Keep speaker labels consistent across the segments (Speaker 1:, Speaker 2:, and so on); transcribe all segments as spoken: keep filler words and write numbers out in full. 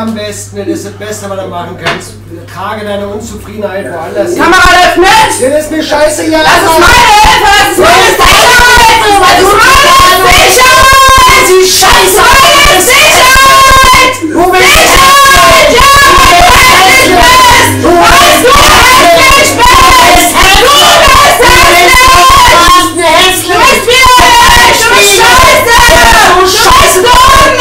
Speaker 1: am besten, das ist das Beste, was du machen kannst. Trage deine Unzufriedenheit woanders hin.
Speaker 2: Kamera läuft mit!
Speaker 1: Das ist mir scheißegal!
Speaker 2: Das ist meine Hilfe! Das ist meine Sicherheit! Das ist meine Sicherheit!
Speaker 1: Die Scheiße!
Speaker 2: Meine Sicherheit!
Speaker 1: Wo bist du?
Speaker 2: Sicherheit! Ja! Du weißt, du hässlich bist! Du bist hässlich! Du bist widerlich! Du bist scheiße! Du scheiß dumm!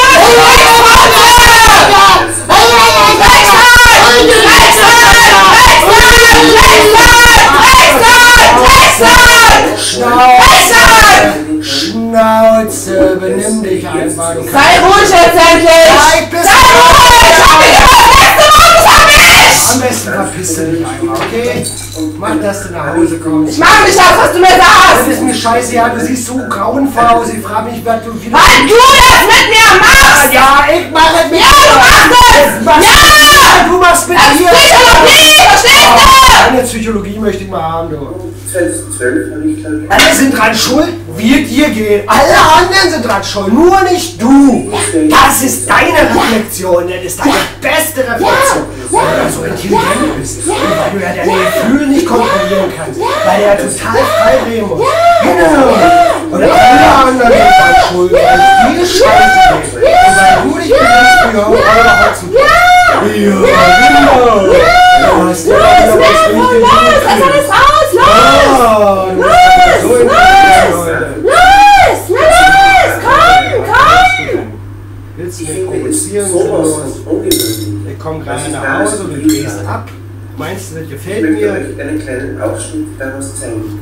Speaker 1: Schnauze, benimm dich einfach.
Speaker 2: Sei ruhig jetzt endlich!
Speaker 1: Ja, ich bin
Speaker 2: Sei ruhig! Ich hab dich immer das letzte Mal vermisst!
Speaker 1: Am besten verpiss du dich einmal, okay? Mach, dass du nach Hause kommst.
Speaker 2: Ich mach nicht das, was du mir sagst!
Speaker 1: Das ist mir scheiße, ja, du siehst so grauenvoll aus. Ich frage mich, was du wieder...
Speaker 2: Weil du das mit mir machst!
Speaker 1: Ja, ich mache es mit
Speaker 2: Ja, du machst es!
Speaker 1: Was?
Speaker 2: Ja!
Speaker 1: Du machst mit
Speaker 2: Das ist
Speaker 1: mir!
Speaker 2: Psychologie! Verstehst du?
Speaker 1: Deine Psychologie möchte ich mal haben, du.
Speaker 3: zweitausendzwölf habe ich, glaube ich.
Speaker 1: Alle sind dran schuld, wird dir gehen. Alle anderen sind dran schuld, nur nicht du. Das ist deine Reflexion, das ist deine beste Reflexion. Weil du so intelligent bist. Und weil du ja deine Gefühle nicht kontrollieren kannst. Weil du ja total frei reden musst. Genau. Und alle anderen sind dran schuld, weil es dir scheiße geht. Und weil du dich benutzt wie eure Hotzen. Ja, genau. Du hast ja
Speaker 2: Los,
Speaker 1: noch was
Speaker 2: los,
Speaker 1: nicht
Speaker 2: los! Lass alles raus! Los!
Speaker 1: Los!
Speaker 2: Los! Los! Na los! Komm! Komm!
Speaker 1: Willst du
Speaker 3: Ich
Speaker 1: mich
Speaker 3: finde es
Speaker 1: provozieren?
Speaker 3: sowas
Speaker 1: Los.
Speaker 3: von ungewöhnlich.
Speaker 1: Ich komme gerade
Speaker 3: Das ist
Speaker 1: nach Hause und du
Speaker 3: alles
Speaker 1: drehst
Speaker 3: Fehler.
Speaker 1: ab. Meinst du, das
Speaker 3: Ich
Speaker 1: gefällt
Speaker 3: möchte
Speaker 1: mir?
Speaker 3: euch einen kleinen Ausschnitt daraus zeigen.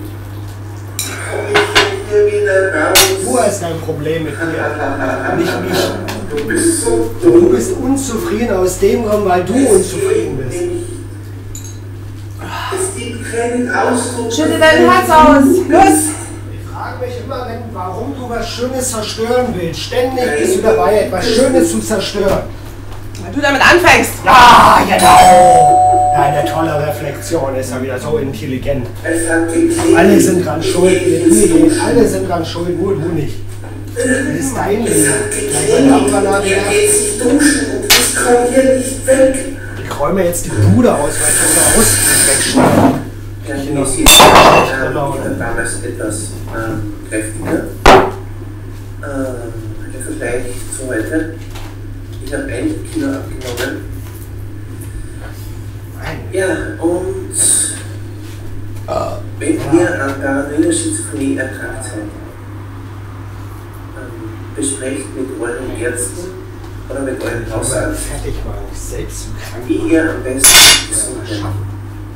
Speaker 1: Du hast ein Problem mit mir. Nicht mich.
Speaker 3: Du bist so
Speaker 1: Du
Speaker 3: dumm.
Speaker 1: bist unzufrieden aus dem Grund, weil du unzufrieden bist.
Speaker 3: Es gibt keinen Ausdruck.
Speaker 2: Schütte dein Herz aus! Los!
Speaker 1: Ich frage mich immer, wenn, warum du was Schönes zerstören willst. Ständig bist du dabei, etwas Schönes zu zerstören.
Speaker 2: Wenn du damit anfängst!
Speaker 1: Ah, genau! Eine tolle Reflexion, ist ja wieder so intelligent.
Speaker 3: Es hat geklebt.
Speaker 1: Alle sind dran schuld, mit mir gehen. Alle sind dran schuld, nur du nicht. Das ist dein Leben. Gleich mal darüber
Speaker 3: Er
Speaker 1: nachgedacht.
Speaker 3: geht sich duschen und es kommt hier nicht weg.
Speaker 1: Ich räume jetzt die Bude aus, weil ich das Brust nicht wegschneide.
Speaker 3: Ja, wie sieht es aus? Ich war damals etwas ähm, kräftiger. Ähm, der Vergleich zu heute. Ich habe ein Kilo abgenommen. Ja, und wenn ihr an paranoide Schizophrenie erkrankt seid, ähm, besprecht mit euren Ärzten oder mit eurem Hausarzt,
Speaker 1: Fertig machen, selbst zu krank.
Speaker 3: wie ihr am besten gesund werdet.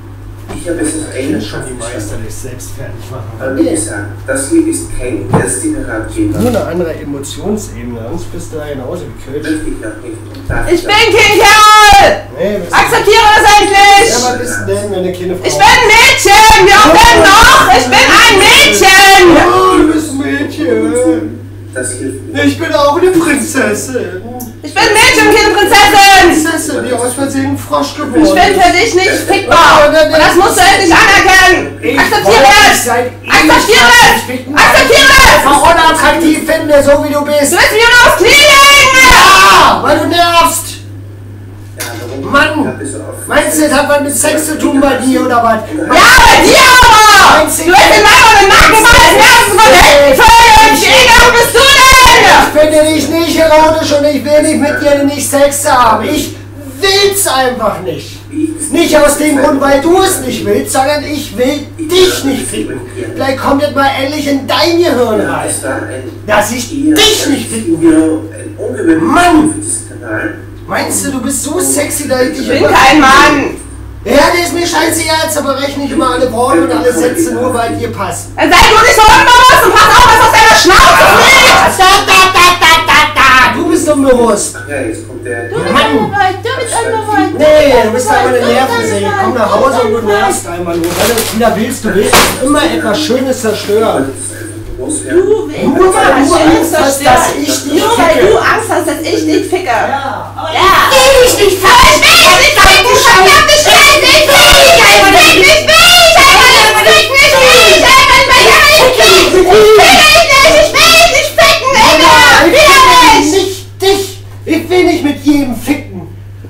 Speaker 3: Ich habe es aus
Speaker 1: Ich
Speaker 3: eigener
Speaker 1: bin schon
Speaker 3: Kraft
Speaker 1: die Meister,
Speaker 3: geschafft.
Speaker 1: dich selbst fertig machen.
Speaker 3: Aber wie gesagt, das hier ist kein ärztlicher Ratgeber.
Speaker 1: Nur eine andere Emotionsebene, sonst bist du da genauso gekillt.
Speaker 3: Möchte ich auch nicht. Und darf
Speaker 2: Ich bin
Speaker 3: auch
Speaker 2: kein Kerl!
Speaker 1: Nee, bist
Speaker 2: Akzeptiere das
Speaker 1: Ja,
Speaker 2: endlich!
Speaker 1: was bist du denn, wenn eine kleine Frau...
Speaker 2: Ich bin ein Mädchen! Wie auch denn noch? Ich bin ein Mädchen!
Speaker 1: Oh, du bist ein Mädchen!
Speaker 3: Das hilft mir.
Speaker 1: Ich bin auch eine Prinzessin!
Speaker 2: Ich bin ein Mädchen, keine Prinzessin!
Speaker 1: Prinzessin, die aus Versehen ein Frosch geworden
Speaker 2: Ich bin für dich nicht fickbar! Und das musst du endlich anerkennen! Akzeptiere es! Akzeptiere es! Akzeptiere es!
Speaker 1: Auch unattraktiv finde, so wie du bist!
Speaker 2: Du willst mich nur aufs Knie legen!
Speaker 1: Ja, weil du nervst!
Speaker 3: Ja, warum?
Speaker 1: Mann!
Speaker 3: Hab ich so auf-
Speaker 1: Meinst du, das hat was mit Sex zu tun bei dir oder was?
Speaker 2: Ja, bei dir aber! Du willst den Mann und den Nacken meines Herzens von hinten füllen! Wie ekelhaft bist du
Speaker 1: Ich
Speaker 2: denn?
Speaker 1: finde dich nicht erotisch und ich will nicht mit dir nicht Sex haben. Ich will's einfach nicht. Nicht aus dem Grund, weil du es nicht willst, sondern ich will dich nicht ficken. Vielleicht kommt jetzt mal endlich in dein Gehirn
Speaker 3: Ja,
Speaker 1: rein,
Speaker 3: es war ein
Speaker 1: dass ich
Speaker 3: eher
Speaker 1: dich nicht ficken
Speaker 3: ja,
Speaker 1: will.
Speaker 3: ein ungewöhnlicher
Speaker 1: Mann!
Speaker 3: für diesen Kanal.
Speaker 1: Meinst du, du bist so sexy, dass ich dich...
Speaker 2: Ich bin kein Mann!
Speaker 1: Ja, der ist mir scheißegal, zerbreche nicht immer alle Worte und alle Sätze, nur weil dir passt.
Speaker 2: Dann sei du nicht so unbewusst und pass auf, was aus deiner Schnauze fliegt!
Speaker 1: Da, da, da, da, da, da. Du bist unbewusst.
Speaker 3: Ach ja, jetzt kommt der.
Speaker 1: Mann.
Speaker 2: Du bist unbewusst!
Speaker 1: Nee, du bist einfach eine Nervensäge. Komm nach Hause und du nervst einmal nur. Weil du wieder willst, du willst immer etwas Schönes zerstören.
Speaker 2: Du willst
Speaker 1: Nur weil du Angst hast, dass ich dich
Speaker 2: Nur weil du
Speaker 1: ficke.
Speaker 2: Angst hast, dass ich dich ficke!
Speaker 1: Ja.
Speaker 2: Ja! Ich will dich nicht ficken! Ich will dich nicht ficken! Ich hab dich nicht! Ich will dich einfach nicht! Ich will dich einfach nicht! Ich will dich einfach nicht! Ich will dich nicht! Ich will dich nicht ficken! Egal!
Speaker 1: Ich
Speaker 2: Wieder
Speaker 1: will
Speaker 2: nicht!
Speaker 1: nicht dich. Ich will nicht mit jedem ficken.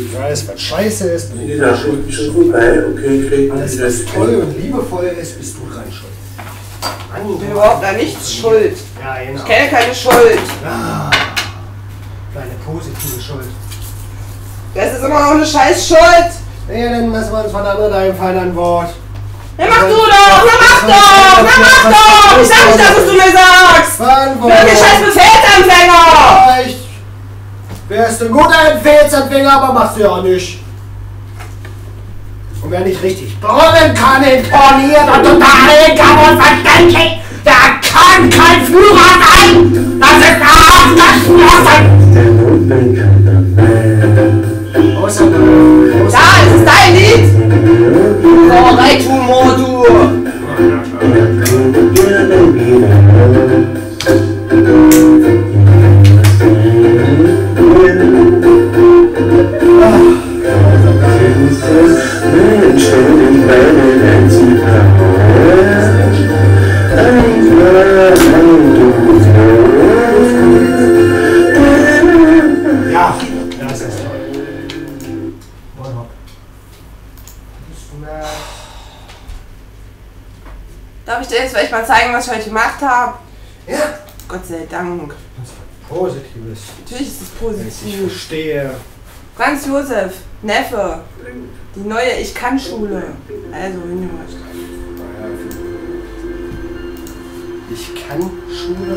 Speaker 1: Ich weiß, was scheiße ist. Und ich
Speaker 3: Ja, schon, schon vorbei, okay, krieg
Speaker 1: alles,
Speaker 3: wieder
Speaker 1: was toll und liebevoll ist, bist du dran schuld.
Speaker 2: Ich bin überhaupt an nichts schuld.
Speaker 1: Ja, genau.
Speaker 2: Ich kenne keine Schuld.
Speaker 1: Ah, deine positive Schuld.
Speaker 2: Das ist immer noch eine scheiß Schuld.
Speaker 1: Ja, dann lassen wir uns von anderen deinem Fall an Wort.
Speaker 2: Ja, mach du doch! Na mach doch! Na mach doch! Ich sag nicht, dass es du mir sagst!
Speaker 1: Verantwortung.
Speaker 2: Ich bin scheiß Befehlsanfänger!
Speaker 1: Vielleicht wärst du ein guter Befehlsanfänger, aber machst du ja auch nicht. Und wer nicht richtig brüllen kann, imponiert und total egal und verständlich, der kann kein Führer sein! Das ist abgeschlossen!
Speaker 4: Der Notwendig kann dabei.
Speaker 1: Außer
Speaker 2: Da, es ist dein Lied! So, Reitumor, du!
Speaker 4: Gerne wieder. Mensch, wenn ich meine einzige
Speaker 1: ja, das ist toll.
Speaker 2: Darf ich dir jetzt vielleicht mal zeigen, was ich heute gemacht habe?
Speaker 1: Ja.
Speaker 2: Gott sei Dank.
Speaker 1: Positives.
Speaker 2: Natürlich ist es
Speaker 1: Wenn ich
Speaker 2: positiv.
Speaker 1: verstehe.
Speaker 2: Franz Josef, Neffe, die neue Ich-Kann-Schule. Also, wenn du möchtest.
Speaker 1: Ich kann Schule.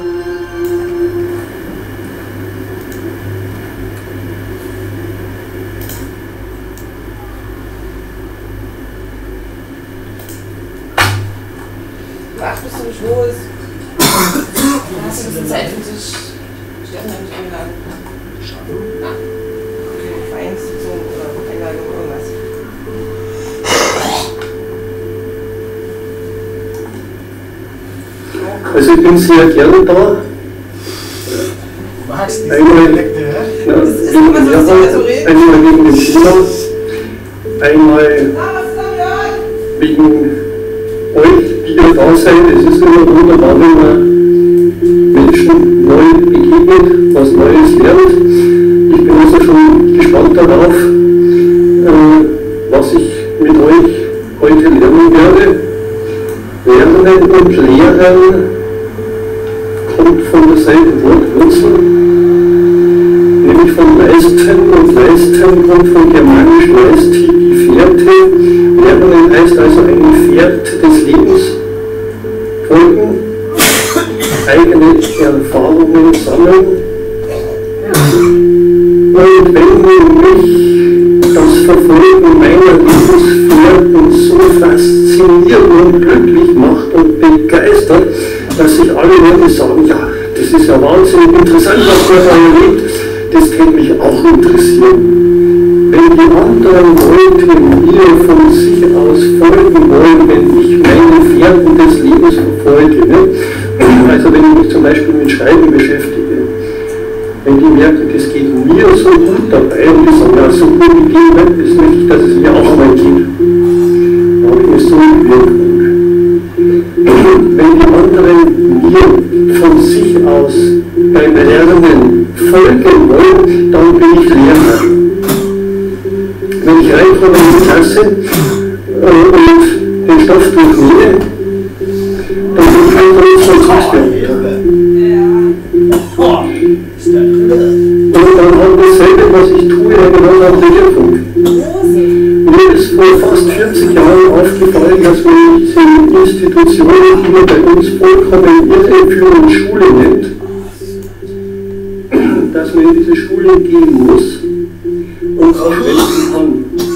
Speaker 2: Ach, bist du nicht los? Hast du ein bisschen Zeit für dich? Stefan hat mich eingeladen. Okay, Vereinssitzung oder Einladung oder irgendwas.
Speaker 4: Also ich bin sehr gerne da.
Speaker 1: Du magst diese
Speaker 4: Einmal,
Speaker 1: Dialekte, hä?
Speaker 4: ja,
Speaker 2: ist immer so, dass die so reden.
Speaker 4: einmal wegen dem Thema, einmal
Speaker 2: Ah, was ist da gehört?
Speaker 4: wegen euch, die ihr da seid. Es ist immer wunderbar, wenn man Menschen neu begegnet, was Neues lernt. Ich bin also schon gespannt darauf, äh, was ich mit euch heute lernen werde. Lernen und Lehren kommt von derselben Wortwurzel, nämlich von Leisten, und Leisten kommt von germanisch Leisti, die Fährte. Lernen heißt also eine Fährte des Lebens folgen, eigene Erfahrungen sammeln. Und wenn mich das Verfolgen meiner Lebensfährten so fasziniert und glücklich macht und begeistert, dass sich alle Leute sagen, ja, das ist ja wahnsinnig interessant, was Gott erlebt, das kann mich auch interessieren. Wenn die anderen Leute mir von sich aus folgen wollen, wenn ich meine Fährten des Lebens verfolge, ne? Also wenn ich mich zum Beispiel mit Schreiben beschäftige, wenn die merken, das geht mir so gut dabei und die sagen, ja, so gut wie dir, das möchte ich, dass es mir auch mal geht. Da habe ich mich so gewirkt. Wenn die anderen mir von sich aus beim Lernen folgen wollen, dann bin ich Lehrer. Wenn ich reinkomme in die Klasse äh, und den Stoff durchnehme, dann bin ich ein Konzentrationsbeamter. Und dann hat dasselbe, was ich tue, ja genau auch der Wirkung. Mir ist vor fast vierzig Jahren aufgefallen, dass man diese Institutionen, die man bei uns vollkommen irreführend Schule nennt, dass man in diese Schule gehen muss und verschwenden kann.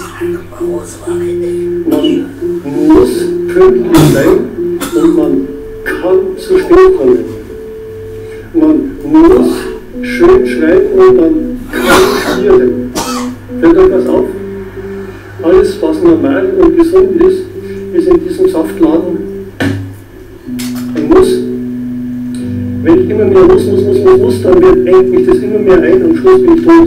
Speaker 4: Man muss pünktlich sein und man kann zu spät kommen. Man muss schön schreiben und dann studieren. Fällt euch das auf? Alles, was normal und gesund ist, ist in diesem Saftladen ein Muss. Wenn ich immer mehr muss, muss, muss, muss, muss, dann wird engt mich das immer mehr ein und am Schluss bin ich tot.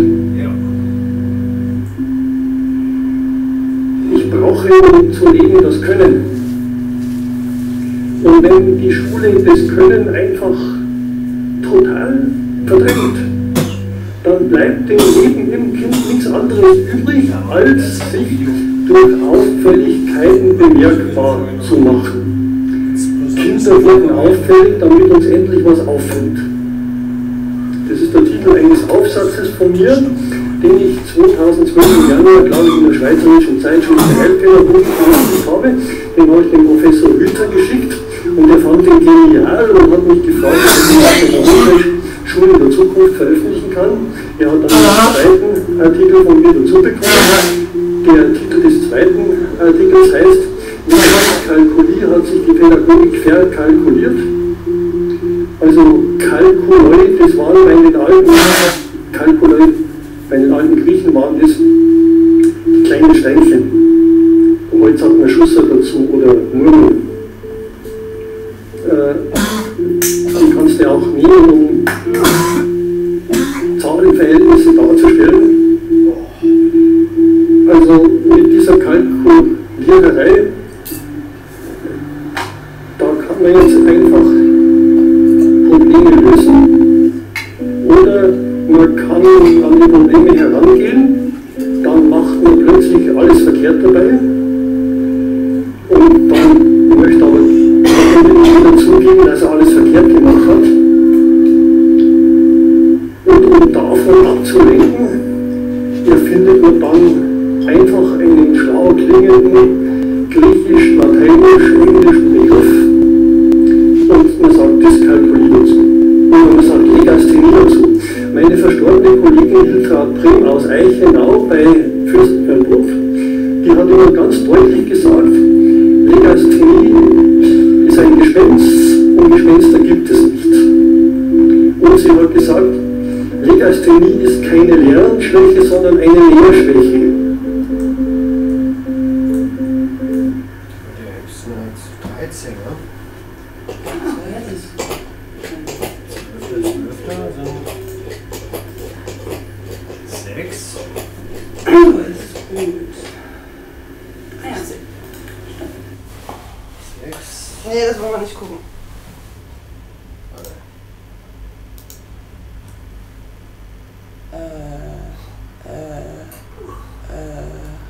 Speaker 4: Ich brauche, um zu leben, das Können. Und wenn die Schule das Können einfach total verdrängt, dann bleibt dem Leben im Kind nichts anderes übrig, als sich durch Auffälligkeiten bemerkbar zu machen. Kinder werden auffällig, damit uns endlich was auffällt. Das ist der Titel eines Aufsatzes von mir, den ich zweitausendzwölf im Januar, glaube ich, in der Schweizerischen Zeitschrift der Heilpädagogik veröffentlicht habe. Den habe ich dem Professor Hütter geschickt und der fand den genial und hat mich gefragt, ob ich auf der Homepage Schule der Zukunft veröffentlichen kann. Er hat dann einen zweiten Artikel von mir dazu bekommen. Der Titel des zweiten Artikels heißt, wie Kalkulier hat sich die Pädagogik verkalkuliert. Also Kalkuloi, das waren bei den alten Kalkuloi, bei den alten Griechen waren das die kleinen Steinchen. Und heute sagt man Schusser dazu oder Murmel. Äh, die kannst du auch nehmen, um Zahlenverhältnisse darzustellen. Also mit dieser Kalkuliererei, da kann man jetzt einfach Probleme lösen. Oder man kann an die Probleme herangehen, dann macht man plötzlich alles verkehrt dabei. Und dann möchte aber wieder zugeben, dass er alles verkehrt gemacht hat. Und um davon abzulenken, erfindet man dann einfach einen schlau klingenden griechisch, lateinisch, englischen Begriff und man sagt Dyskalkulie dazu. Oder man sagt Legasthenie dazu. Meine verstorbene Kollegin Hiltrud Prim aus Eichenau bei Fürstenfeldbruck, die hat immer ganz deutlich gesagt, Legasthenie ist ein Gespenst und Gespenster gibt es nicht. Und sie hat gesagt, Legasthenie ist keine Lernschwäche, sondern eine Lehrschwäche.
Speaker 1: dreizehn, ne? sechs. sechs.
Speaker 2: Nee, das wollen wir nicht gucken. Äh, äh, äh,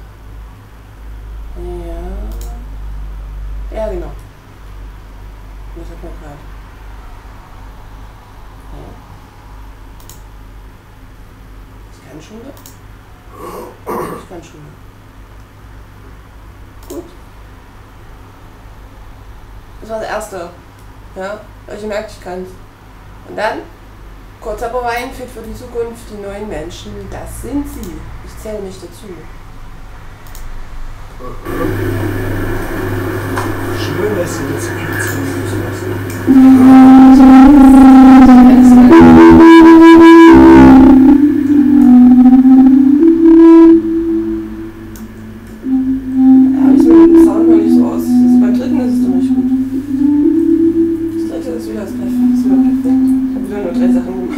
Speaker 2: ja. Ja, genau. Das hat man gerade. Ja. Ist keine Schule? Ist keine Schule. Gut. Das war das Erste. Ja, weil ich gemerkt, ich kann's. Und dann, kurz aber Wein, fit für die Zukunft, die neuen Menschen, das sind sie. Ich zähle mich dazu.
Speaker 1: Schön, dass du das jetzt
Speaker 2: Ja, ich mit dem Sound noch nicht so aus. Das ist beim dritten ist es doch nicht gut. Das dritte ist wieder das Treffen. Das ist wieder perfekt. Ich habe wieder nur drei Sachen gemacht.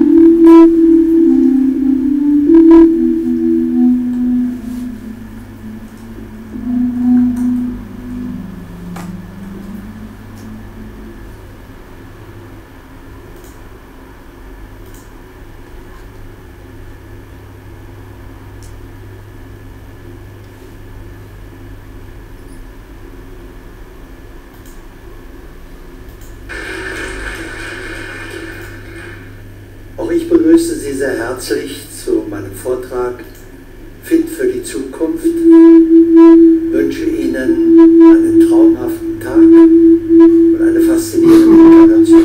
Speaker 5: Auch ich begrüße Sie sehr herzlich zu meinem Vortrag Fit für die Zukunft, wünsche Ihnen einen traumhaften Tag und eine faszinierende Inkarnation.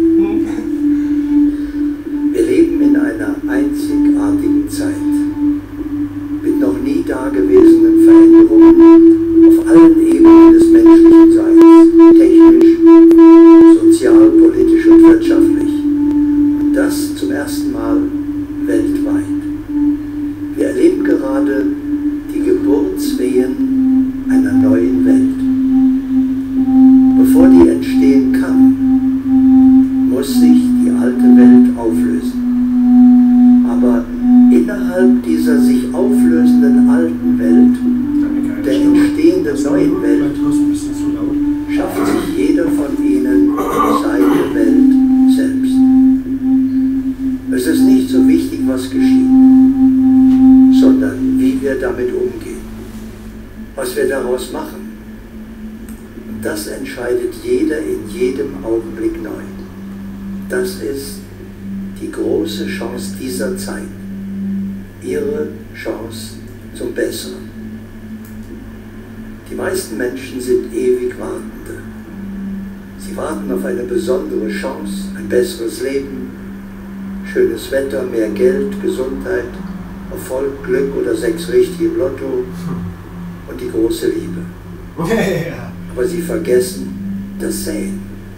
Speaker 5: Wir leben in einer einzigartigen Zeit mit noch nie dagewesenen Veränderungen auf allen Ebenen des menschlichen Seins, technisch, sozial, politisch und wirtschaftlich. Und das zum ersten Mal weltweit. Wir erleben gerade die Geburtswehen einer neuen Welt. Bevor die entstehen kann, muss sich die alte Welt auflösen. Aber innerhalb dieser sich auflösenden alten Welt, der entstehenden neuen Welt, schafft sich jeder von ihnen seine Welt selbst. Es ist nicht so wichtig, was geschieht, sondern wir daraus machen. Und das entscheidet jeder in jedem Augenblick neu. Das ist die große Chance dieser Zeit. Ihre Chance zum Besseren. Die meisten Menschen sind ewig Wartende. Sie warten auf eine besondere Chance, ein besseres Leben, schönes Wetter, mehr Geld, Gesundheit, Erfolg, Glück oder sechs richtige im Lotto und die große Liebe. Aber sie vergessen das Säen.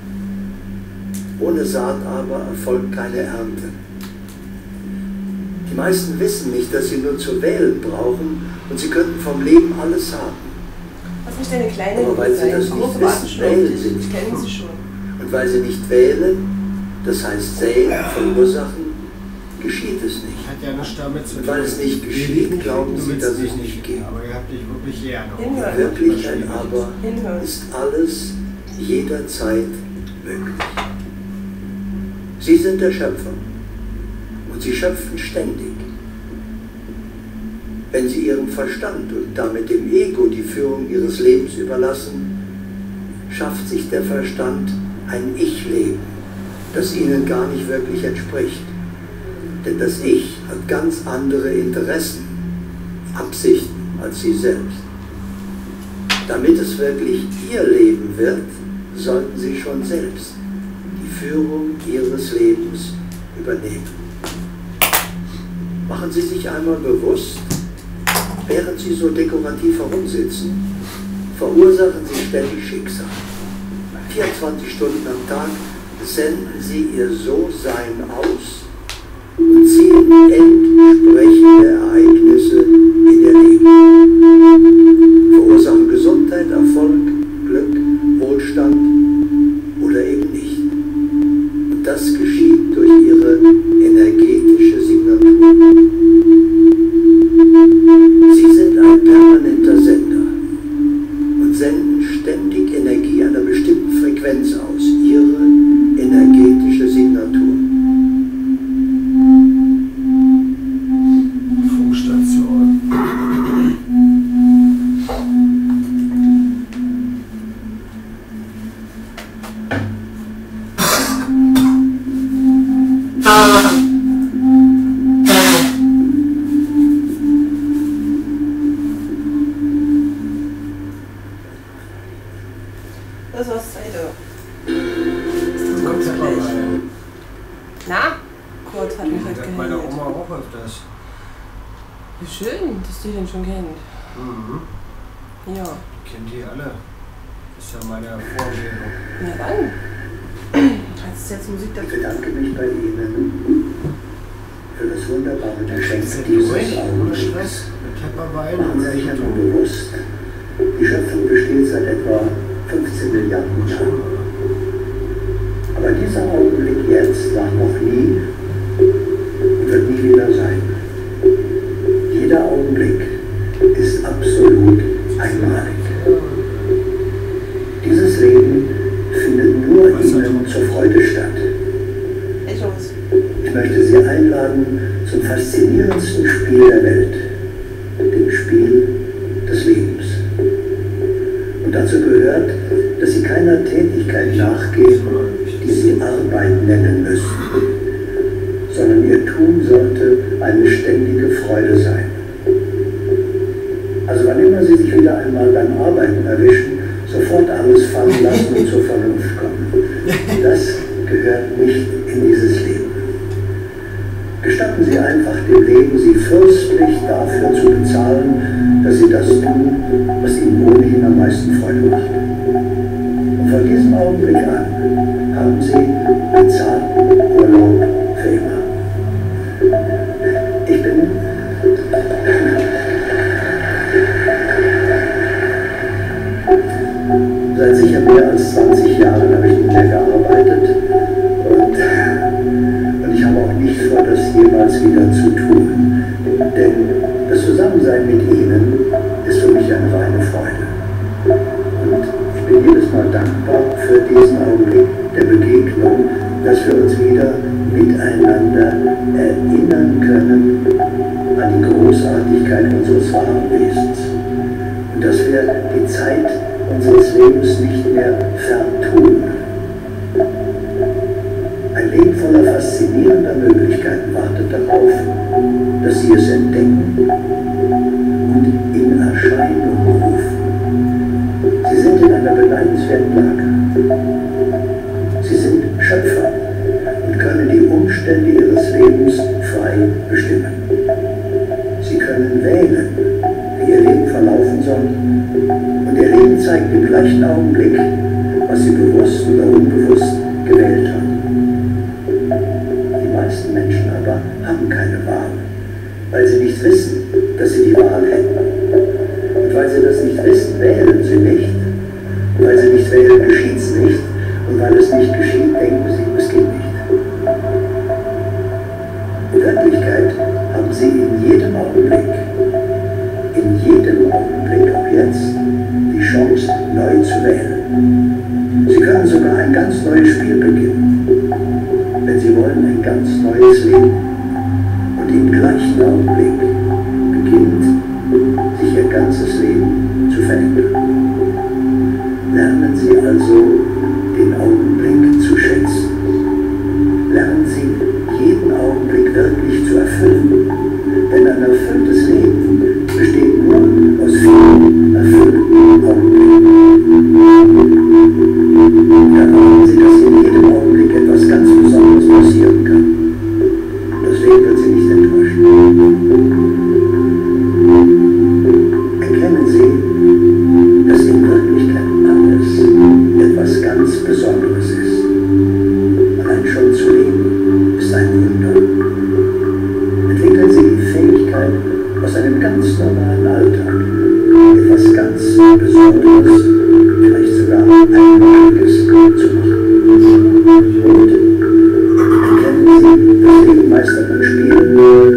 Speaker 5: Ohne Saat aber erfolgt keine Ernte. Die meisten wissen nicht, dass sie nur zu wählen brauchen und sie könnten vom Leben alles haben.
Speaker 2: Was nicht eine kleine
Speaker 5: Aber weil sie das nicht wissen, wählen sie nicht.
Speaker 2: Ich kenne sie schon.
Speaker 5: Und weil sie nicht wählen, das heißt säen, verursachen, geschieht es nicht.
Speaker 1: Hat ja nichts damit zu tun.
Speaker 5: Und weil es nicht geschieht, glauben sie, dass es nicht geht.
Speaker 1: Aber ihr habt dich wirklich eher noch.
Speaker 2: Hinhören.
Speaker 5: Wirklich ein Aber
Speaker 2: Hinhören.
Speaker 5: ist alles jederzeit möglich. Sie sind der Schöpfer und sie schöpfen ständig. Wenn sie ihrem Verstand und damit dem Ego die Führung ihres Lebens überlassen, schafft sich der Verstand ein Ich-Leben, das ihnen gar nicht wirklich entspricht. Denn das Ich hat ganz andere Interessen, Absichten als sie selbst. Damit es wirklich ihr Leben wird, sollten sie schon selbst die Führung ihres Lebens übernehmen. Machen Sie sich einmal bewusst, während Sie so dekorativ herumsitzen, verursachen Sie ständig Schicksal. vierundzwanzig Stunden am Tag senden Sie Ihr So-Sein aus und ziehen entsprechende Ereignisse in Ihr Leben. Verursachen Gesundheit, Erfolg, Glück, Wohlstand oder eben nicht. Und das geschieht durch Ihre energetische Signatur. Sie sind ein permanenter Sender und senden ständig Energie einer bestimmten Frequenz aus, Ihre energetische Signatur.
Speaker 1: Funkstation.
Speaker 2: Das war's Zeit.
Speaker 1: Das kommt ja mal rein.
Speaker 2: Na? Kurt hat mich halt
Speaker 1: Das hat meine
Speaker 2: gehandelt.
Speaker 1: Oma auch öfters.
Speaker 2: Wie schön, dass die den schon kennt.
Speaker 1: Mhm.
Speaker 2: Ja.
Speaker 1: Kennt die alle. Ist ja meine Vorstellung.
Speaker 2: Na dann. Als jetzt Musik
Speaker 5: Ich
Speaker 2: dazu.
Speaker 5: bedanke mich bei Ihnen für das wunderbare Geschenk
Speaker 1: Sind
Speaker 5: dieses
Speaker 1: durch, ohne
Speaker 5: Augenblicks.
Speaker 1: Stress, mit Tepperbein
Speaker 5: Machen
Speaker 1: und
Speaker 5: Sie sich einmal bewusst, die Schöpfung besteht seit etwa fünfzehn Milliarden Jahren. Aber dieser Augenblick jetzt war noch nie und wird nie wieder sein. Jeder Augenblick ist absolut einmalig. Dieses Leben findet nur Ihnen zur Freude statt.
Speaker 2: Echos.
Speaker 5: Ich möchte Sie einladen zum faszinierendsten Spiel der Welt, dem Spiel des Lebens. Und dazu gehört, dass Sie keiner Tätigkeit nachgehen, die Sie Arbeit nennen müssen, sondern Ihr Tun sollte eine ständige Freude sein. Also wann immer Sie sich wieder einmal beim Arbeiten erwischen, sofort alles fallen lassen und zur Vernunft kommen. Das gehört nicht in dieses Leben. Gestatten Sie einfach dem Leben, Sie fürstlich dafür zu bezahlen, dass Sie das tun, was Ihnen ohnehin am meisten Freude macht. Und von diesem Augenblick an haben Sie bezahlten Urlaub für immer. Ich bin seit sicher mehr als zwanzig Jahren habe ich nicht mehr gearbeitet und, und ich habe auch nicht vor, das jemals wieder zu tun. Denn das Zusammensein mit Ihnen ist für mich eine reine Freude. Und ich bin jedes Mal dankbar für diesen Augenblick der Begegnung, dass wir uns wieder miteinander erinnern können an die Großartigkeit unseres wahren Wesens. Und und dass wir die Zeit unseres Lebens nicht mehr vertun. Ein Leben voller faszinierender Möglichkeiten wartet darauf, dass Sie es entdecken und in Erscheinung rufen. Sie sind in einer beneidenswerten Lage. Sie sind Schöpfer und können die Umstände Ihres Lebens frei bestimmen. Sie können wählen, wie Ihr Leben verlaufen soll, und Ihr Leben zeigt im gleichen Augenblick, was Sie bewusst oder unbewusst gewählt haben. Die meisten Menschen aber haben keine Wahl, weil sie nicht wissen, dass sie die Wahl hätten. Und weil sie das nicht wissen, wählen sie nicht. Und weil sie nicht wählen, geschieht es nicht. Und weil es nicht geschieht, denken sie, es geht nicht. In Wirklichkeit haben sie in jedem Augenblick, in jedem Augenblick, auch jetzt, die Chance, neu zu wählen. Sie können sogar ein ganz neues Spiel beginnen, wenn sie wollen, ein ganz neues Leben. Und im gleichen Augenblick beginnt sich ihr ganzes Leben zu verändern. Lernen Sie also, den Augenblick zu schätzen. Lernen Sie, jeden Augenblick wirklich zu erfüllen. Denn ein erfülltes Leben besteht nur aus vielen erfüllten Augenblicken. Dann erwarten Sie, dass in jedem Augenblick etwas ganz Besonderes passieren kann. Das Leben wird Sie nicht enttäuschen. Erkennen Sie, dass in Wirklichkeit alles etwas ganz Besonderes ist. Allein schon zu leben ist ein Wunder. Entwickeln Sie die Fähigkeit, aus einem ganz normalen Alltag etwas ganz Besonderes, vielleicht sogar Einmaliges zu machen. Und erkennen Sie, das Leben meist davon spielen,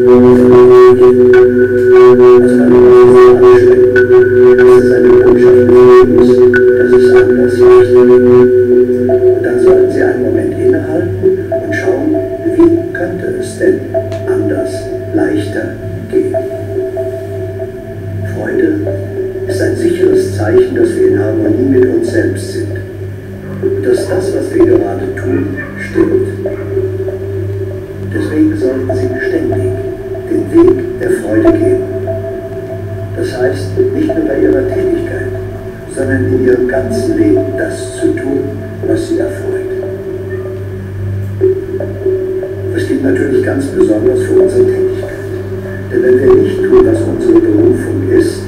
Speaker 5: also dann noch anstrengen. Das ist eine Botschaft des Lebens, dass es anders reicht. Und dann sollten Sie einen Moment innehalten und schauen, wie könnte es denn anders, leichter gehen. Freude ist ein sicheres Zeichen, dass wir in Harmonie mit uns selbst sind. Und dass das, was wir gerade tun, stimmt. Deswegen sollten Sie beständig den Weg der Freude gehen. Das heißt, nicht nur bei Ihrer Tätigkeit, sondern in Ihrem ganzen Leben das zu tun, was Sie erfreut. Das gilt natürlich ganz besonders für unsere Tätigkeit. Denn wenn wir nicht tun, was unsere Berufung ist,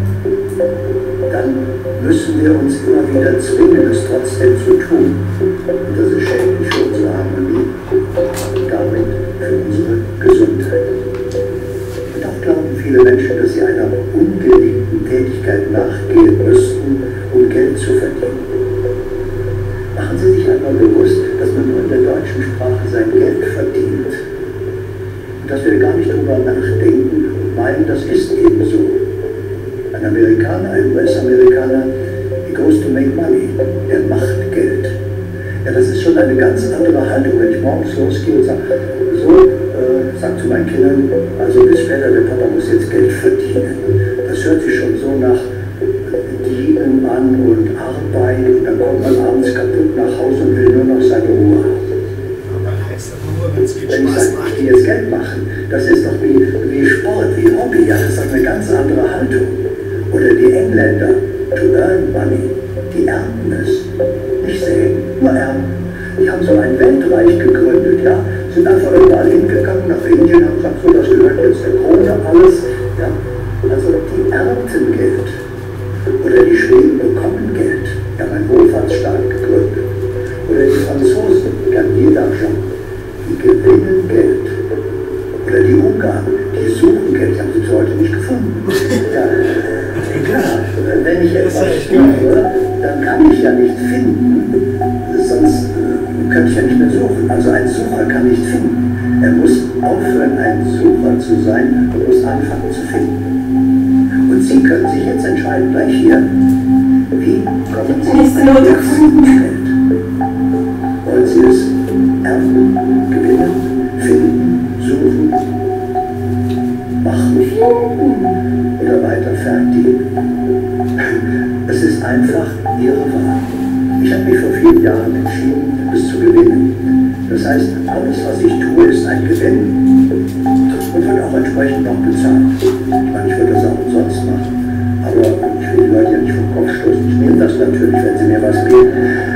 Speaker 5: dann müssen wir uns immer wieder zwingen, es trotzdem zu tun. Und das ist schädlich für unsere Harmonie und damit für unsere Gesundheit. Und auch glauben viele Menschen, dass sie einer ungeliebten Tätigkeit nachgehen müssten, um Geld zu verdienen. Machen Sie sich einmal bewusst, dass man nur in der deutschen Sprache sein Geld verdient. Und dass wir gar nicht darüber nachdenken und meinen, das ist eben so. Ein Amerikaner, ein U S-Amerikaner, he goes to make money. Er macht Geld. Ja, das ist schon eine ganz andere Haltung, wenn ich morgens losgehe und sage, so, äh, sag zu meinen Kindern, also bis später, der Papa muss jetzt Geld verdienen. Das hört sich schon so nach Dienen an und Arbeit und dann kommt man abends kaputt nach Hause und will nur noch seine Ruhe haben. Wenn ich sage, ich gehe jetzt Geld machen, das ist doch wie, wie Sport, wie Hobby, ja, das ist doch eine ganz andere Haltung. Oder die Engländer, to earn money, die ernten es, nicht säen, nur ernten. Die haben so ein Weltreich gegründet, ja, sind einfach überall hingegangen, nach Indien, haben gesagt, so, das gehört jetzt der Krone, alles, ja, also die ernten Geld. Oder die Schweden bekommen Geld, die haben einen Wohlfahrtsstaat gegründet. Oder die Franzosen, Garnier d'Argent, die gewinnen Geld. Oder die Ungarn, die suchen Geld, die haben sie bis heute nicht gefunden. Ja, klar, wenn ich etwas suche, dann kann ich ja nicht finden, sonst könnte ich ja nicht mehr suchen. Also ein Sucher kann nicht finden. Er muss aufhören, ein Sucher zu sein und muss anfangen zu finden. Und Sie können sich jetzt entscheiden, gleich hier, wie kommen Sie ins Geld? Wollen Sie es ernten, gewinnen, finden, suchen, machen oder weiter verdienen? Es ist einfach Ihre Wahl. Ich habe mich vor vielen Jahren entschieden, es zu gewinnen. Das heißt, alles, was ich tue, ist ein Gewinn und wird auch entsprechend noch bezahlt. Ich meine, ich würde das auch umsonst machen. Aber ich will die Leute ja nicht vom Kopf stoßen. Ich nehme das natürlich, wenn sie mir was geben.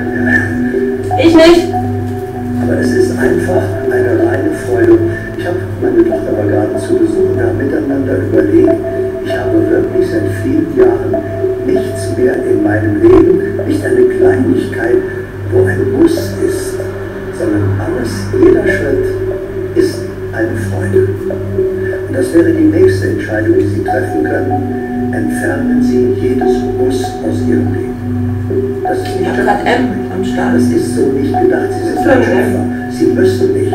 Speaker 2: Ich nicht.
Speaker 5: Aber es ist einfach eine reine Freude. Ich habe meine Tochter aber gerade zu Besuch und haben miteinander überlegt. Ich habe wirklich seit vielen Jahren nichts mehr in meinem Leben, nicht eine Kleinigkeit, wo ein Muss ist, sondern alles, jeder Schritt ist eine Freude. Und das wäre die nächste Entscheidung, die Sie treffen können. Entfernen Sie jedes Muss aus Ihrem Leben. Das ist nicht
Speaker 2: gerade M am Start.
Speaker 5: Das ist so nicht gedacht. Sie sind ein Schöpfer. Sie müssen nicht.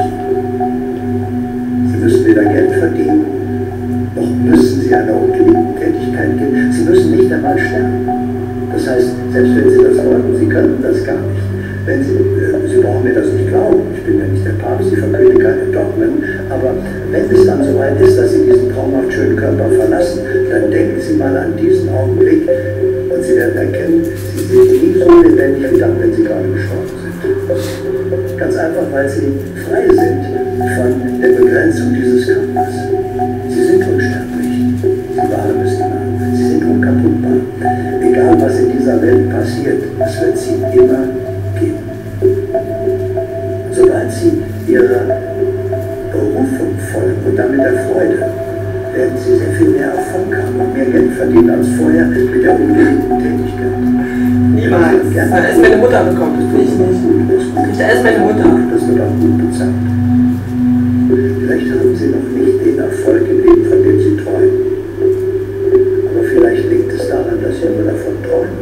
Speaker 5: Sie müssen weder Geld verdienen, noch müssen Sie einer ungeliebten Tätigkeit gehen. Sie müssen nicht einmal sterben. Das heißt, selbst wenn Sie das wollten, Sie könnten das gar nicht. Wenn Sie, äh, Sie brauchen mir das nicht glauben, ich bin ja nicht der Papst, ich verkündige keine Dogmen, aber wenn es dann so weit ist, dass Sie diesen traumhaft schönen Körper verlassen, dann denken Sie mal an diesen Augenblick und Sie werden erkennen, Sie sind nie so lebendig wie dann, wenn Sie gerade gestorben sind. Ganz einfach, weil Sie frei sind von der Begrenzung dieses Körpers. Sie sind unsterblich, Sie waren es immer, Sie sind unkaputtbar. Egal was in dieser Welt passiert, es wird Sie immer geben. Sobald Sie Ihrer Berufung folgen und damit der Freude, werden Sie sehr viel mehr Erfolg haben und mehr Geld verdienen als vorher mit der ungeliebten Tätigkeit.
Speaker 2: Niemals. Da ist meine Mutter bekommen, das will ich nicht. Da ist meine Mutter.
Speaker 5: Das wird auch gut bezahlt. Vielleicht haben Sie noch nicht den Erfolg im Leben, von dem Sie träumen. Aber vielleicht liegt es daran, dass Sie nur davon träumen.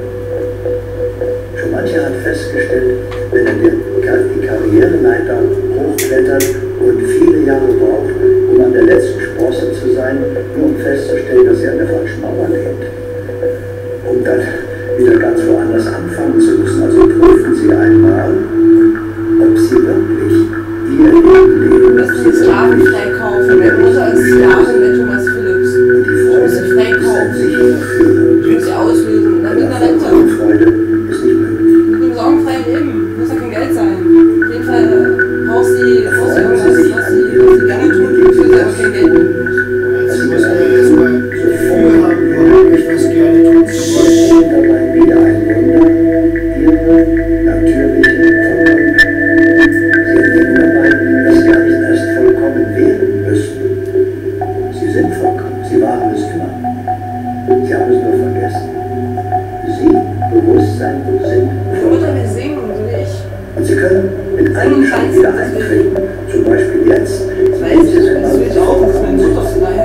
Speaker 5: Schon mancher hat festgestellt, wenn er die Karriereleiter hochklettert und viele Jahre braucht, um an der letzten Sprosse zu sein, nur um festzustellen, dass er an der falschen Mauer lebt. Um dann wieder ganz woanders anfangen zu müssen. Also prüfen Sie einmal, ob Sie wirklich Ihr Leben leben.
Speaker 2: Du musst die Sklaven freikaufen. Meine Mutter ist Sklavin bei Thomas Phillips.
Speaker 5: Und die Freude
Speaker 2: muss sie freikaufen.
Speaker 5: ist ein sicherer Führer.
Speaker 2: Du musst sie auslösen. Dann mit einer Rente.
Speaker 5: Die Freude ist nicht möglich.
Speaker 2: Mit einem sorgenfreien Leben. Muss ja kein Geld sein. Auf jeden Fall brauchst du brauchst du irgendwas, was sie, was sie gerne tun, für sie aber kein Geld nehmen.
Speaker 1: Also muss man ja erstmal Gefühl haben, wirklich was gerne tun zu wollen.
Speaker 5: Dabei wieder ein Wunder, Ihre natürliche Vollkommenheit. Sie erleben dabei, dass Sie gar nicht erst vollkommen werden müssen. Sie sind vollkommen, Sie waren es immer. Sie haben es nur vergessen. Sie, Bewusstsein, sind
Speaker 2: Meine Mutter will singen, so wie ich.
Speaker 5: Und Sie können mit einem Schritt wieder eintreten. Zum Beispiel jetzt.
Speaker 2: Ich weiß nicht, das will ich auch. Das ist meine Mutter von daher.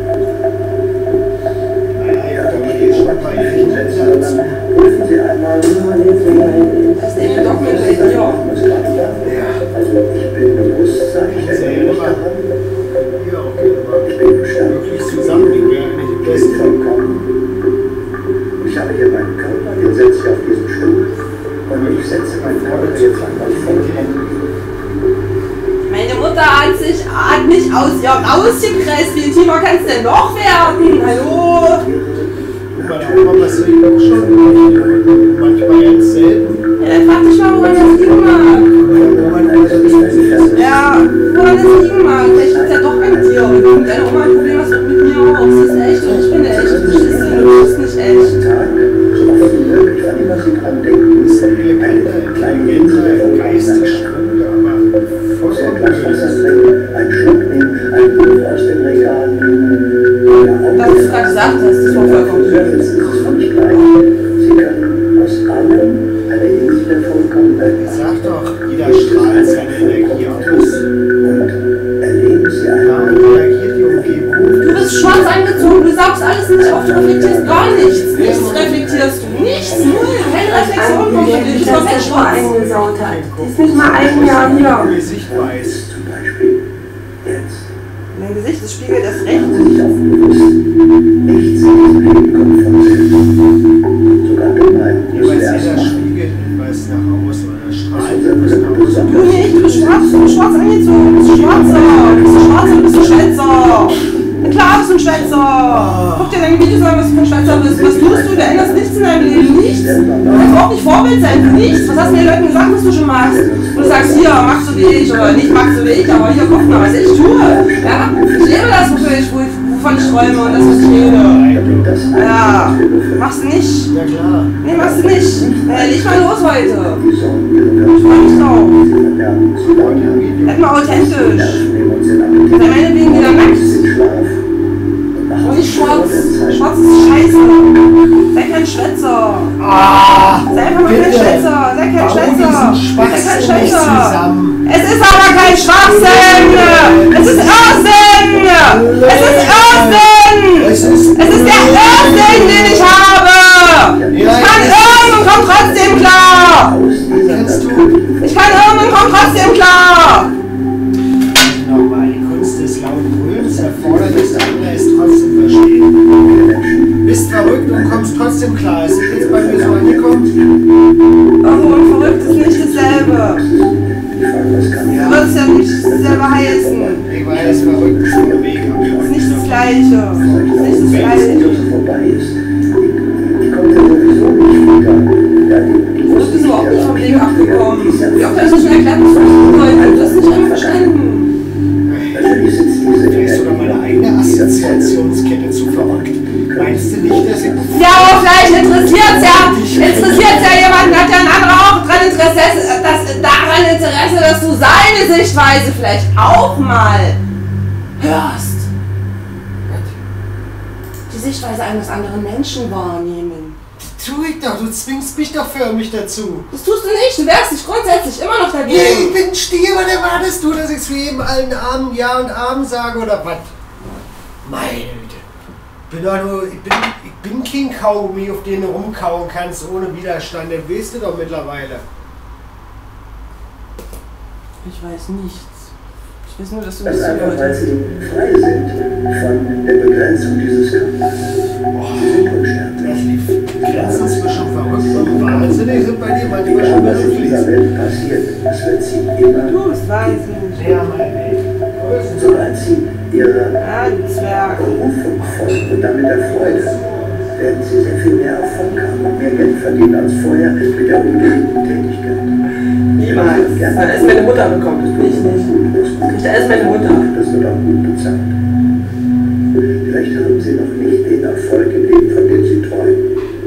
Speaker 1: Naja, da geht schon ein paar Sätze dazu.
Speaker 5: Prüfen Sie einmal.
Speaker 2: Das ist eben doch mit der ja.
Speaker 5: Also ich bin Bewusstsein, ich erinnere mich daran.
Speaker 1: Ja, okay, aber
Speaker 5: Ich bin Verstand.
Speaker 1: wirklich zusammenliegen wäre nicht im
Speaker 5: Ich bin
Speaker 1: besten.
Speaker 5: vollkommen. Ich habe hier meinen Körper, den setze ich auf diesen Stuhl. Und ich setze meinen Körper jetzt einmal vollkommen.
Speaker 2: Meine Mutter hat sich hat mich aus ihr rausgepresst. Wie tiefer kann es denn noch werden? Hallo?
Speaker 1: Bei der Oma passiert auch schon manchmal ganz selten.
Speaker 2: Ja, dann frag dich mal, woran das liegen mag. Ja, woran das liegen mag. Vielleicht liegt ja doch an dir. Und deine Oma hat ein Problem, was mit mir auch. Sie ist echt und ich bin echt. Du bist du bist nicht echt.
Speaker 5: So oft wie möglich, wann immer Sie dran denken, ist eine kleine Insel der
Speaker 1: Geistig, aber
Speaker 5: Ein Glas Wasser trinken, einen Schluck nehmen, ein Buch aus dem Regal nehmen.
Speaker 2: Das, was du gerade gesagt hast, das war vollkommen schön.
Speaker 5: Das ist völlig gleich. Sie können aus allem eine Insel der Vollkommenheit machen.
Speaker 1: sag doch, jeder strahlt seine Energie aus.
Speaker 5: Und erleben Sie einmal.
Speaker 1: Damit reagiert die Umgebung.
Speaker 2: Du bist schwarz angezogen, du saugst alles nicht auf, du reflektierst gar nichts. Nichts reflektierst du. Nichts, null. Keine Reflexion kommt von dir. Du bist komplett schwarz.
Speaker 6: eingesaut hat. Die ist nicht mal ein Jahr hier.
Speaker 1: Gesicht weiß.
Speaker 5: Ist zum Beispiel jetzt.
Speaker 2: Mein Gesicht, das spiegelt das Recht.
Speaker 5: Machen Sie sich auch bewusst, nichts in diesem Leben kommt von selbst. Sogar Dummheit muss
Speaker 1: Jeweils
Speaker 5: erst
Speaker 1: jeder
Speaker 5: machen.
Speaker 1: Spiegel weist nach außen oder
Speaker 5: Das ist
Speaker 1: strahlt
Speaker 5: unser
Speaker 1: nach
Speaker 5: Glück
Speaker 1: außen.
Speaker 2: Du nicht, du bist schwarz, du bist schwarz angezogen, du bist schwarzer, du bist schwarzer, du bist ein Schwätzer. Na klar bist du ein Schwätzer. Guck dir deine Videos an, was du für ein Schwätzer bist. Was tust du? Du änderst nichts in deinem Leben. nichts. Du kannst auch nicht Vorbild sein für nichts. Was hast du den Leuten gesagt, was du schon machst? Und du sagst, hier, mach so wie ich, oder nicht mach so wie ich, aber hier, guck mal, was ich tue. Ja? Ich lebe das, wofür ich, wovon ich träume und das, was ich rede. Ja, machst du nicht?
Speaker 1: Ja klar.
Speaker 2: Nee, machst du nicht. Äh, leg mal los heute. Ich freu mich drauf. Bleib mal authentisch. Sei meinetwegen wieder nackt. Und nicht schwarz. Schwarz ist scheiße. Sei kein Schwätzer.
Speaker 1: Ah,
Speaker 2: Sei einfach mal kein Schwätzer. Sei kein Schwätzer. Sei kein Schwätzer. Es ist aber kein Schwachsinn. Es ist Irrsinn. Es ist Irrsinn.
Speaker 1: es ist,
Speaker 2: Es ist der Irrsinn, den ich habe. Ich kann irren und komm trotzdem klar.
Speaker 1: Kennst du
Speaker 2: Ich kann irren und komm trotzdem klar.
Speaker 1: nochmal, die Kunst des lauten Brüllens erfordert, dass der andere es trotzdem versteht. Bist verrückt und kommst trotzdem klar. Ist das jetzt bei mir so angekommen?
Speaker 2: Irre und verrückt ist nicht dasselbe. Du würdest ja nicht selber heißen.
Speaker 1: Ich weiß, verrückt ist nur mega.
Speaker 2: Das ist nicht das Gleiche. Das ist nicht das Gleiche. Du bist überhaupt nicht vom Weg abgekommen. Wie oft habe ich das schon erklärt, was du bedeutet? Du hast nicht einmal verstanden.
Speaker 1: Vielleicht sogar meine eigene Assoziationskette zu verrückt. Meinst du nicht, dass ich...
Speaker 2: Ja, aber vielleicht interessiert es ja, interessiert ja jemanden, hat ja ein anderer auch dran Interesse, das, daran Interesse, dass du seine Sichtweise vielleicht auch mal hörst. Die Sichtweise eines anderen Menschen wahrnehmen.
Speaker 1: Tu ich doch, du zwingst mich doch förmlich dazu.
Speaker 2: Das tust du nicht, du wehrst dich grundsätzlich immer noch dagegen.
Speaker 1: Nee, ich bin Stier, was erwartest du, dass ich zu jedem allen Abend Ja und Abend sage oder was? Meine Güte. Bin doch nur, ich bin, ich bin kein Kaugummi, auf den du rumkauen kannst ohne Widerstand. Das weißt du doch mittlerweile.
Speaker 2: Ich weiß nichts. Ich weiß nur, dass du
Speaker 5: Das
Speaker 2: nicht
Speaker 5: ist einfach, weil
Speaker 2: zuhörst.
Speaker 5: sie frei sind von der Begrenzung dieses Körpers. Sie sind unsterblich.
Speaker 1: Das lief. Grenzen zwischen verrückt und wahnsinnig sind bei dir manchmal schon
Speaker 5: Was in dieser
Speaker 1: beruflich.
Speaker 5: Welt passiert, das wird sie immer.
Speaker 2: Du bist wahnsinnig.
Speaker 1: Ja, mein Weg.
Speaker 5: Sobald sie ihrer
Speaker 2: Ja, du Zwerg.
Speaker 5: Berufung folgen und damit der Freude, werden sie sehr viel mehr Erfolg haben und mehr Geld verdienen als vorher mit der ungeübten Tätigkeit.
Speaker 2: Niemals. Dann ist meine Mutter bekommen, das will ich nicht. Kriegt alles meine Mutter.
Speaker 5: Das wird auch gut bezahlt. Vielleicht haben sie noch nicht den Erfolg im Leben, von dem sie träumen.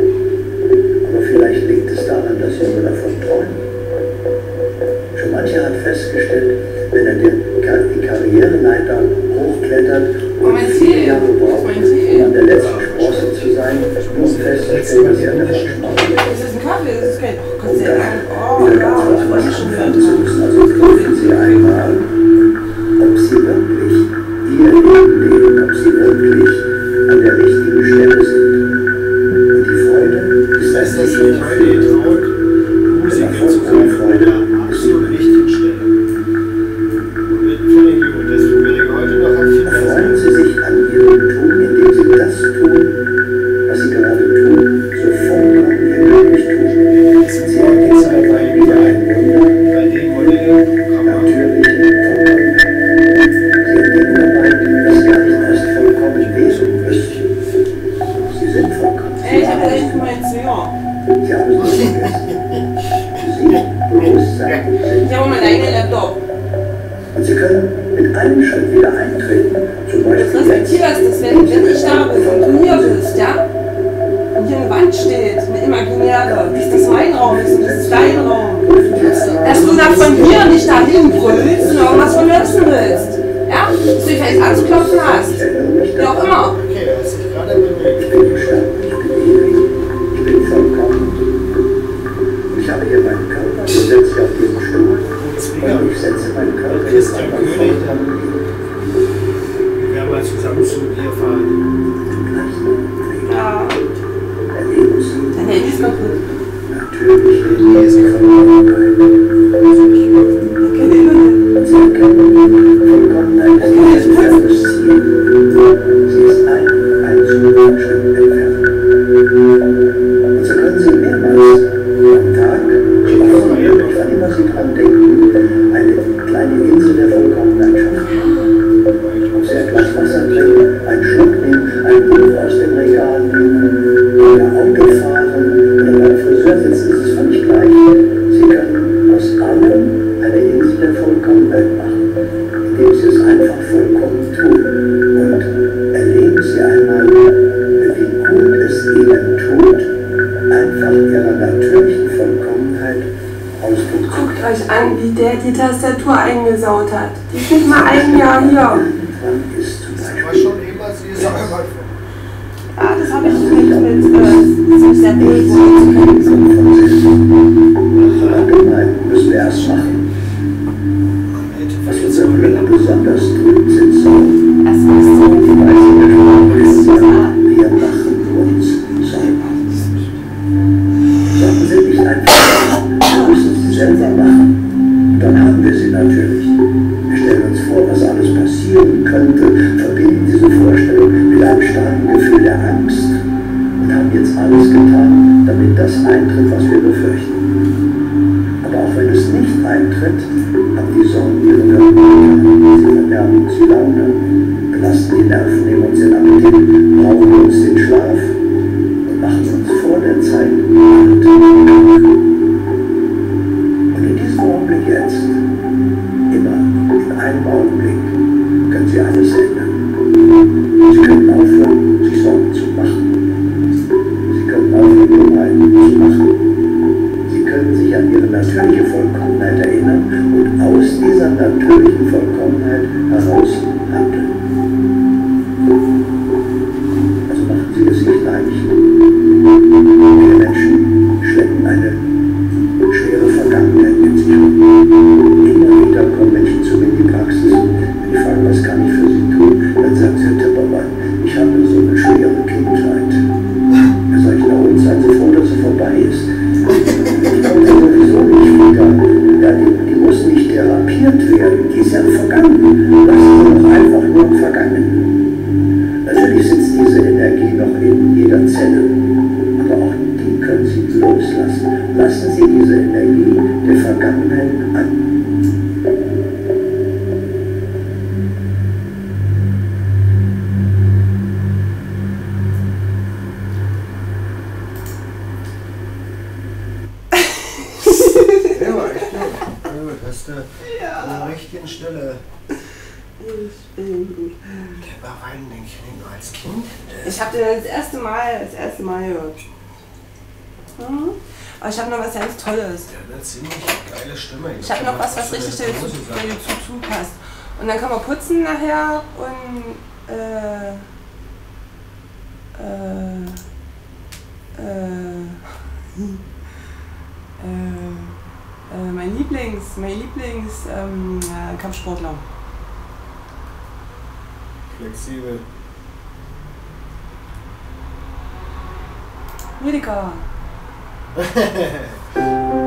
Speaker 5: Aber vielleicht liegt es daran, dass sie nur davon träumen. Schon mancher hat festgestellt, wenn er den, die Karriereleiter hochklettert und vier Jahre braucht, um an der letzten Sprosse zu sein, um festzustellen, dass er davon schmaucht.
Speaker 2: Das ist ein Kaffee, das ist kein. Oh Gott
Speaker 5: Und
Speaker 2: sei
Speaker 5: dann
Speaker 2: Dank. Oh
Speaker 5: wieder
Speaker 2: ja,
Speaker 5: ganz
Speaker 2: ich
Speaker 5: was
Speaker 2: wollte
Speaker 5: Falsches
Speaker 2: schon
Speaker 5: werden
Speaker 2: wieder.
Speaker 5: zu müssen. Also prüfen Sie einmal, ob Sie wirklich Ihr Leben leben, ob Sie wirklich an der richtigen Stelle sind. Und die Freude ist
Speaker 1: Das ist das
Speaker 5: nicht
Speaker 1: nicht heute getraut, Musiker zu sein von der absolut richtigen Stelle. Und mit völlig gut, das würde ich heute noch empfinden.
Speaker 5: Freuen Sie sich an Ihrem Tun, indem Sie das tun, was Sie gerade tun, so vollkommen wirklich tun. Sie erkennen dabei wieder ein Wunder,
Speaker 1: Bei dem Modell kann man
Speaker 5: natürlich vollkommen. Sie erkennen dabei, dass gar nicht erst vollkommen wesen ist. Sie sind vollkommen.
Speaker 2: Ey, ich hab echt mal jetzt ja.
Speaker 5: Sie haben es nicht vergessen. Sie, Bewusstsein, sind.
Speaker 2: Ich habe meinen eigenen Laptop.
Speaker 5: Und Sie können mit einem Schritt wieder eintreten, zum
Speaker 2: Das
Speaker 5: Beispiel
Speaker 2: respektierst, dass wenn, wenn ich da bin und du hier bist, ja? Und hier eine Wand steht, eine imaginäre, dass das mein Raum ist und das ist dein Raum. Dass du da von hier nicht dahin brüllst und irgendwas von lösen willst. Ja? Dass du dich jetzt anzuklopfen hast. Wie auch immer.
Speaker 1: okay, er hat sich gerade bewegt.
Speaker 5: Ich bin gestanden, ich bin ewig, ich bin vollkommen. Ich habe hier meinen Körper, ich setze mich auf diesen Stuhl und ich setze meinen Körper jetzt
Speaker 1: Christian
Speaker 5: einfach
Speaker 1: König,
Speaker 5: vollkommen
Speaker 1: dann wir werden mal zusammen zu dir fahren.
Speaker 2: Ja.
Speaker 5: erleben Sie
Speaker 2: Dein Handy ist kaputt.
Speaker 5: natürlich
Speaker 1: Die ist
Speaker 5: Vollkommenheit.
Speaker 2: Keine Internet.
Speaker 5: Und Sie erkennen, Vollkommenheit ist kein fernes Ziel. Sie ist ein einzelner Schritt entfernt. Und so können Sie mehrmals am Tag, unmöglich, wann immer Sie dran denken, eine kleine Insel der Vollkommenheit schaffen. Ob Sie ein Glas Wasser trinken, einen Schluck nehmen, ein Buch aus dem Regal nehmen, oder Auto fahren oder beim
Speaker 6: Guckt euch an, wie der die Tastatur eingesaut hat. Die ist nicht mal ein Jahr hier.
Speaker 5: Dran ist zum
Speaker 1: Das war
Speaker 5: Beispiel
Speaker 1: schon immer sie ist einmal vor.
Speaker 6: Ah, das habe ich nicht mit äh, so sehr blöd.
Speaker 5: allgemein müssen wir erst machen. Was unser Glück besonders tut, sind Sorgen.
Speaker 2: Das ist so.
Speaker 5: Die meisten der Sprache ist sagen, wir machen uns Sorgen. Sorgen sind nicht einfach, wir müssen sie selber machen. Dann haben wir sie natürlich. Wir stellen uns vor, was alles passieren könnte, verbinden diese Vorstellung mit einem starken Gefühl der Angst und haben jetzt alles getan, damit das eintritt, was wir befürchten. Aber auch wenn es nicht eintritt, haben die Sorgen ihre Wirkung. Sie verderben uns die Laune, belasten die Nerven, nehmen uns den Appetit, rauben uns den Schlaf und machen uns vor der Zeit alt und krank. Und in diesem Augenblick jetzt, immer in einem Augenblick, können Sie alles ändern. Sie können aufhören, sich Sorgen zu machen. Sie können aufhören, Dummheiten zu machen. Sie können sich an Ihre natürliche Vollkommenheit erinnern und aus dieser natürlichen Vollkommenheit heraus handeln. Also machen Sie es sich leicht. Viele Menschen schleppen eine schwere Vergangenheit mit sich rum. Immer wieder kommen Menschen zu mir in die Praxis. Wenn ich frage, was kann ich für sie tun, dann sagen sie, Herr Tippermann, ich habe so eine schwere Kindheit. Da sage ich, na und, seien Sie froh, dass sie vorbei ist. Ich komme sowieso nicht wieder. Ja, die, die muss nicht therapiert werden, die ist ja vergangen. Lassen Sie doch einfach nur im Vergangenen. Natürlich sitzt diese Energie noch in jeder Zelle, aber auch die können Sie loslassen. Lassen Sie diese Energie der Vergangenheit an.
Speaker 1: Ja, war echt gut. Gut, hast du an der richtigen Stelle. Der war Wein, denke ich, nicht nur als Kind.
Speaker 6: Ich habe den das erste Mal, das erste Mal gehört. Mhm. Aber ich habe noch was ganz Tolles.
Speaker 1: Der hat eine ziemlich geile Stimme.
Speaker 6: Ich habe noch was, was richtig dazu zu passt. Und dann kann man putzen nachher und äh, äh, äh, äh, äh, mein Lieblings, mein Lieblings ähm, äh, Kampfsportler.
Speaker 1: Flexibel.
Speaker 6: Rüdiger.